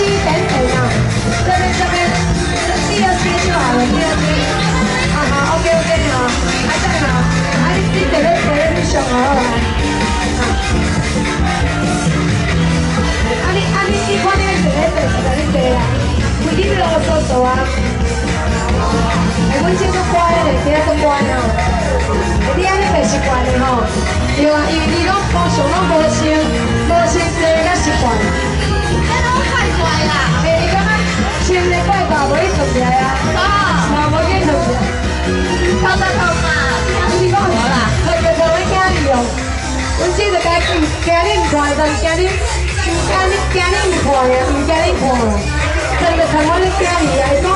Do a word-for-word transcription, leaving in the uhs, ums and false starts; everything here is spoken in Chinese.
等等啊，这边这边，第二阶就好了，第二阶。啊好 ，OK OK 好，还在好，啊你你坐咧坐咧去上好来。啊，啊你啊你你看你坐咧坐，实在你坐啦，规日啰啰嗦嗦啊。哎，阮这个乖嘞，今仔个乖哦。你安尼袂习惯的吼，对啊，因为你拢通常拢无先无先坐甲习惯。 这都太乖啦！ 哎，你感觉先咧怪大无去坐起来啊？ 哦， 嘛无去坐起来。 靠得靠嘛， 你讲无啦？他就像咱囝儿哦，阮这个家己惊你唔看，但惊你惊你惊你唔看呀，唔惊你看。真的看我咧囝儿啊，伊讲